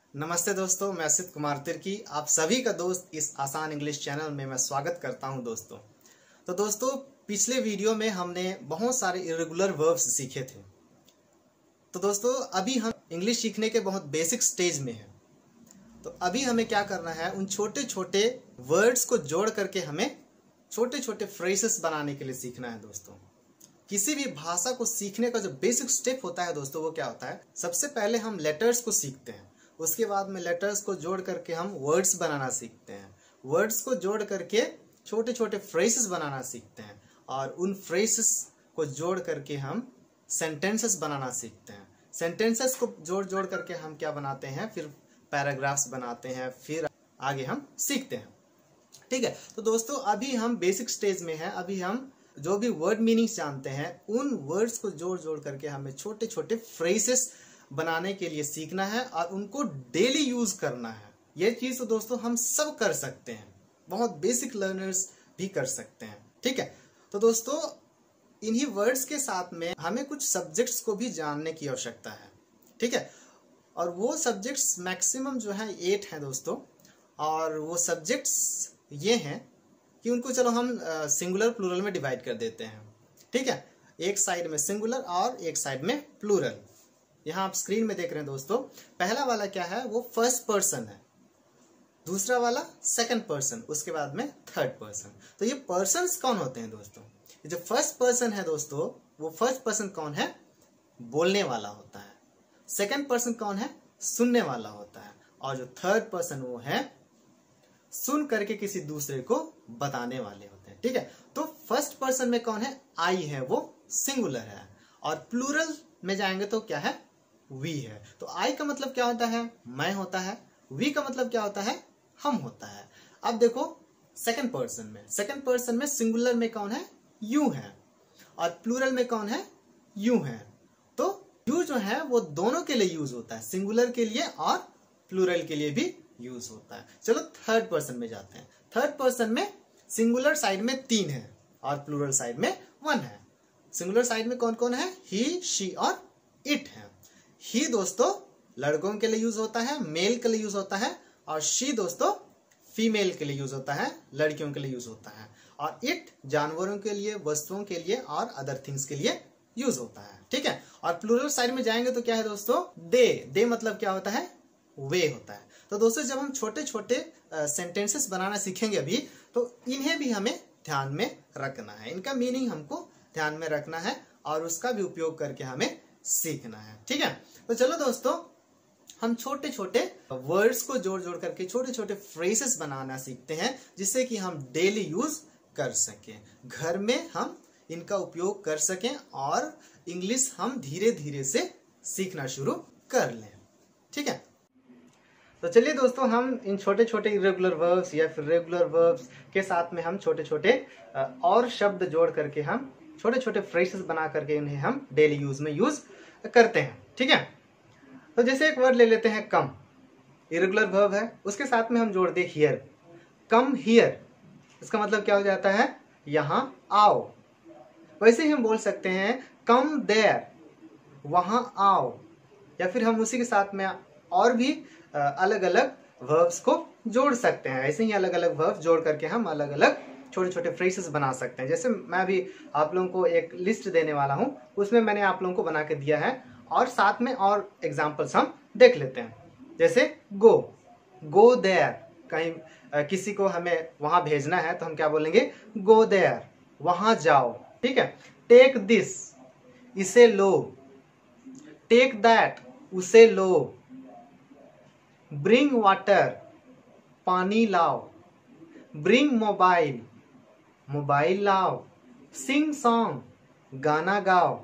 नमस्ते दोस्तों, मैं असित कुमार तिर्की आप सभी का दोस्त इस आसान इंग्लिश चैनल में मैं स्वागत करता हूं दोस्तों। तो दोस्तों, पिछले वीडियो में हमने बहुत सारे इरेगुलर वर्ब्स सीखे थे। तो दोस्तों, अभी हम इंग्लिश सीखने के बहुत बेसिक स्टेज में हैं। तो अभी हमें क्या करना है, उन छोटे छोटे वर्ड्स को जोड़ करके हमें छोटे छोटे फ्रेजेस बनाने के लिए सीखना है दोस्तों। किसी भी भाषा को सीखने का जो बेसिक स्टेप होता है दोस्तों, वो क्या होता है, सबसे पहले हम लेटर्स को सीखते हैं। उसके बाद में लेटर्स को जोड़ करके हम वर्ड्स बनाना सीखते हैं। वर्ड्स को जोड़ करके छोटे छोटे फ्रेजेस बनाना सीखते हैं और उन फ्रेजेस को जोड़ करके हम सेंटेंसेस बनाना सीखते हैं। सेंटेंसेस को जोड़ जोड़ करके हम क्या बनाते हैं, फिर पैराग्राफ्स बनाते हैं, फिर आगे हम सीखते हैं। ठीक है, तो दोस्तों अभी हम बेसिक स्टेज में हैं। अभी हम जो भी वर्ड मीनिंग्स जानते हैं, उन वर्ड्स को जोड़ जोड़ करके हमें छोटे छोटे फ्रेजेस बनाने के लिए सीखना है और उनको डेली यूज करना है। ये चीज तो दोस्तों हम सब कर सकते हैं, बहुत बेसिक लर्नर्स भी कर सकते हैं। ठीक है, तो दोस्तों इन्हीं वर्ड्स के साथ में हमें कुछ सब्जेक्ट्स को भी जानने की आवश्यकता है। ठीक है, और वो सब्जेक्ट्स मैक्सिमम जो है 8 हैं दोस्तों। और वो सब्जेक्ट्स ये हैं कि उनको चलो हम सिंगुलर प्लूरल में डिवाइड कर देते हैं। ठीक है, एक साइड में सिंगुलर और एक साइड में प्लूरल। यहाँ आप स्क्रीन में देख रहे हैं दोस्तों। पहला वाला क्या है, वो फर्स्ट पर्सन है, दूसरा वाला सेकंड पर्सन, उसके बाद में थर्ड पर्सन। तो ये पर्सन्स कौन होते हैं दोस्तों? ये जो फर्स्ट पर्सन है दोस्तों, वो फर्स्ट पर्सन कौन है, बोलने वाला होता है। सेकंड पर्सन कौन है, सुनने वाला होता है। और जो थर्ड पर्सन वो है सुन करके किसी दूसरे को बताने वाले होते हैं। ठीक है, तो फर्स्ट पर्सन में कौन है, आई है, वो सिंगुलर है। और प्लूरल में जाएंगे तो क्या है, वी है। तो आई का मतलब क्या होता है, मैं होता है। वी का मतलब क्या होता है, हम होता है। अब देखो सेकंड पर्सन में सिंगुलर में कौन है, यू है, और प्लूरल में कौन है, यू है। तो यू जो है वो दोनों के लिए यूज होता है, सिंगुलर के लिए और प्लूरल के लिए भी यूज होता है। चलो थर्ड पर्सन में जाते हैं। थर्ड पर्सन में सिंगुलर साइड में 3 है और प्लूरल साइड में 1 है। सिंगुलर साइड में कौन कौन है, ही, शी और इट है। ही दोस्तों लड़कों के लिए यूज होता है, मेल के लिए यूज होता है। और शी दोस्तों फीमेल के लिए यूज होता है, लड़कियों के लिए यूज होता है। और इट जानवरों के लिए, वस्तुओं के लिए और अदर थिंग्स के लिए यूज होता है। ठीक है, और प्लूरल साइड में जाएंगे तो क्या है दोस्तों, दे मतलब क्या होता है, वे होता है। तो दोस्तों जब हम छोटे छोटे सेंटेंसेस बनाना सीखेंगे अभी, तो इन्हें भी हमें ध्यान में रखना है, इनका मीनिंग हमको ध्यान में रखना है और उसका भी उपयोग करके हमें सीखना है। ठीक है, तो चलो दोस्तों हम छोटे छोटे वर्ड्स को जोड़ जोड़ करके छोटे छोटे फ्रेजेस बनाना सीखते हैं, जिससे कि हम डेली यूज कर सकें, घर में हम इनका उपयोग कर सकें और इंग्लिश हम धीरे धीरे से सीखना शुरू कर लें। ठीक है, तो चलिए दोस्तों हम इन छोटे छोटे इरेगुलर वर्ब्स या फिर रेगुलर वर्ब्स के साथ में हम छोटे छोटे और शब्द जोड़ करके हम छोटे छोटे फ्रेजेस बना करके इन्हें हम डेली यूज में यूज करते हैं। ठीक है, तो जैसे एक वर्ड ले लेते हैं कम, इरेगुलर वर्ब है, उसके साथ में हम जोड़ दे हियर, कम हियर। इसका मतलब क्या हो जाता है, यहां आओ। वैसे ही हम बोल सकते हैं कम देयर, वहां आओ। या फिर हम उसी के साथ में और भी अलग अलग वर्ब्स को जोड़ सकते हैं। ऐसे ही अलग अलग वर्ब्स जोड़ करके हम अलग अलग छोटे छोटे फ्रेजेस बना सकते हैं। जैसे मैं अभी आप लोगों को एक लिस्ट देने वाला हूं, उसमें मैंने आप लोगों को बना के दिया है और साथ में और एग्जांपल्स हम देख लेते हैं। जैसे गो देयर, कहीं किसी को हमें वहां भेजना है तो हम क्या बोलेंगे, गो देयर, वहां जाओ। ठीक है, टेक दिस, इसे लो। टेक दैट, उसे लो। ब्रिंग वाटर, पानी लाओ। ब्रिंग मोबाइल, मोबाइल लाओ। सिंग सॉन्ग, गाना गाओ।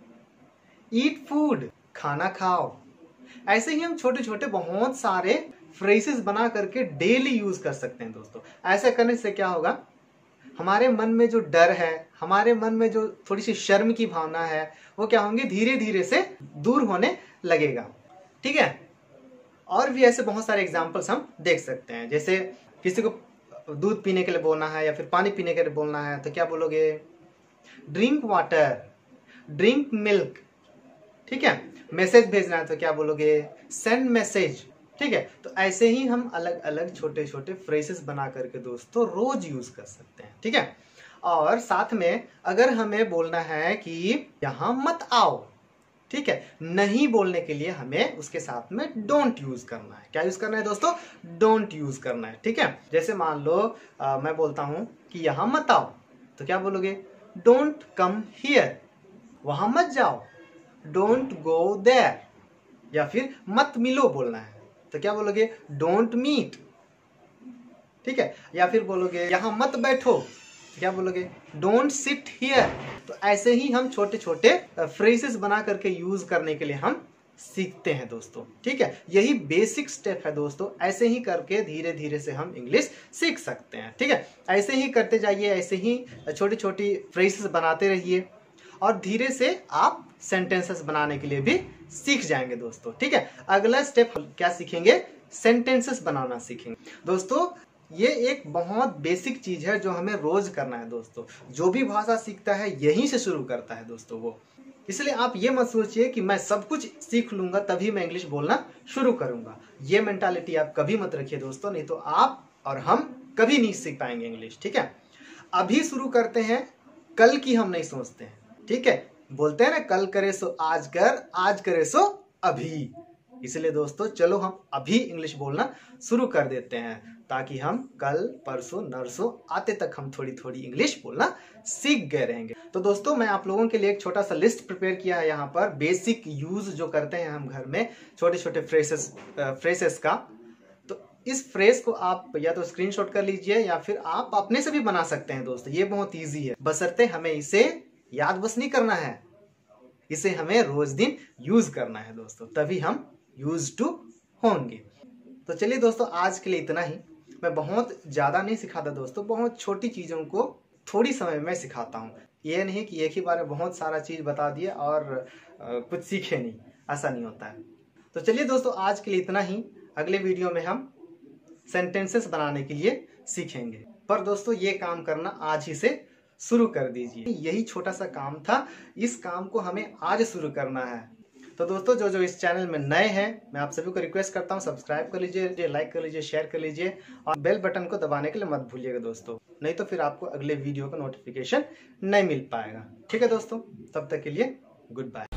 ईट फूड, खाना खाओ। ऐसे ही हम छोटे छोटे बहुत सारे फ्रेजेस बना करके डेली यूज कर सकते हैं दोस्तों। ऐसा करने से क्या होगा, हमारे मन में जो डर है, हमारे मन में जो थोड़ी सी शर्म की भावना है, वो क्या होंगे, धीरे धीरे से दूर होने लगेगा। ठीक है, और भी ऐसे बहुत सारे एग्जाम्पल्स हम देख सकते हैं। जैसे किसी को दूध पीने के लिए बोलना है या फिर पानी पीने के लिए बोलना है तो क्या बोलोगे, ड्रिंक वाटर, ड्रिंक मिल्क। ठीक है, मैसेज भेजना है तो क्या बोलोगे, सेंड मैसेज। ठीक है, तो ऐसे ही हम अलग अलग छोटे छोटे फ्रेजेस बना करके दोस्तों रोज यूज कर सकते हैं। ठीक है, और साथ में अगर हमें बोलना है कि यहां मत आओ, ठीक है, नहीं बोलने के लिए हमें उसके साथ में डोंट यूज करना है। क्या यूज करना है दोस्तों? डोंट यूज करना है। ठीक है, जैसे मान लो मैं बोलता हूं कि यहां मत आओ, तो क्या बोलोगे? Don't come here. वहां मत जाओ, डोंट गो देयर। या फिर मत मिलो बोलना है, तो क्या बोलोगे? Don't meet. ठीक है, या फिर बोलोगे यहां मत बैठो, तो क्या बोलोगे? Don't sit here. तो ऐसे ही हम छोटे छोटे फ्रेजेस बना करके यूज करने के लिए हम सीखते हैं दोस्तों। ठीक है, यही बेसिक स्टेप है दोस्तों, ऐसे ही करके धीरे धीरे से हम इंग्लिश सीख सकते हैं। ठीक है, ऐसे ही करते जाइए, ऐसे ही छोटी छोटी फ्रेजेस बनाते रहिए और धीरे से आप सेंटेंसेस बनाने के लिए भी सीख जाएंगे दोस्तों। ठीक है, अगला स्टेप क्या सीखेंगे? सेंटेंसेस बनाना सीखेंगे दोस्तों। ये एक बहुत बेसिक चीज है जो हमें रोज करना है दोस्तों। जो भी भाषा सीखता है यहीं से शुरू करता है दोस्तों वो। इसलिए आप ये मत सोचिए कि मैं सब कुछ सीख लूंगा तभी मैं इंग्लिश बोलना शुरू करूंगा। ये मेंटालिटी आप कभी मत रखिए दोस्तों, नहीं तो आप और हम कभी नहीं सीख पाएंगे इंग्लिश। ठीक है, अभी शुरू करते हैं, कल की हम नहीं सोचते हैं। ठीक है, बोलते हैं ना, कल करे सो आज कर, आज करे सो अभी। इसलिए दोस्तों चलो हम अभी इंग्लिश बोलना शुरू कर देते हैं, ताकि हम कल परसों नरसों आते तक हम थोड़ी थोड़ी इंग्लिश बोलना सीख गए रहेंगे। तो दोस्तों मैं आप लोगों के लिए एक छोटा सा लिस्ट प्रिपेयर किया है यहाँ पर, बेसिक यूज जो करते हैं हम घर में छोटे छोटे फ्रेसेस का। तो इस फ्रेज को आप या तो स्क्रीनशॉट कर लीजिए या फिर आप अपने से भी बना सकते हैं दोस्तों। ये बहुत ईजी है, बशर्ते हमें इसे याद बस नहीं करना है, इसे हमें रोज दिन यूज करना है दोस्तों, तभी हम यूज टू होंगे। तो चलिए दोस्तों आज के लिए इतना ही। मैं बहुत ज्यादा नहीं सिखाता दोस्तों, बहुत छोटी चीजों को थोड़ी समय में सिखाता हूँ। ये नहीं कि एक ही बार में बहुत सारा चीज बता दिए और कुछ सीखे नहीं, ऐसा नहीं होता है। तो चलिए दोस्तों आज के लिए इतना ही। अगले वीडियो में हम सेंटेंसेस बनाने के लिए सीखेंगे, पर दोस्तों ये काम करना आज ही से शुरू कर दीजिए। यही छोटा सा काम था, इस काम को हमें आज शुरू करना है। तो दोस्तों जो इस चैनल में नए हैं, मैं आप सभी को रिक्वेस्ट करता हूं सब्सक्राइब कर लीजिए, लाइक कर लीजिए, शेयर कर लीजिए और बेल बटन को दबाने के लिए मत भूलिएगा दोस्तों, नहीं तो फिर आपको अगले वीडियो का नोटिफिकेशन नहीं मिल पाएगा। ठीक है दोस्तों, तब तक के लिए गुड बाय।